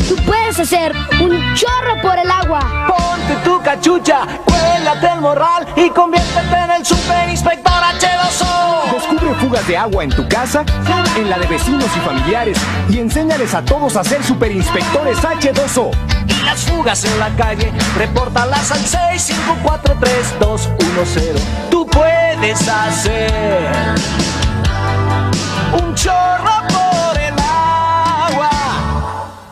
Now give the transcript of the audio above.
Tú puedes hacer un chorro por el agua. Ponte tu cachucha, cuélate el morral y conviértete en el super inspector H2O. Descubre fugas de agua en tu casa, en la de vecinos y familiares, y enséñales a todos a ser superinspectores H2O. Y las fugas en la calle, repórtalas al 6543210. Tú puedes hacer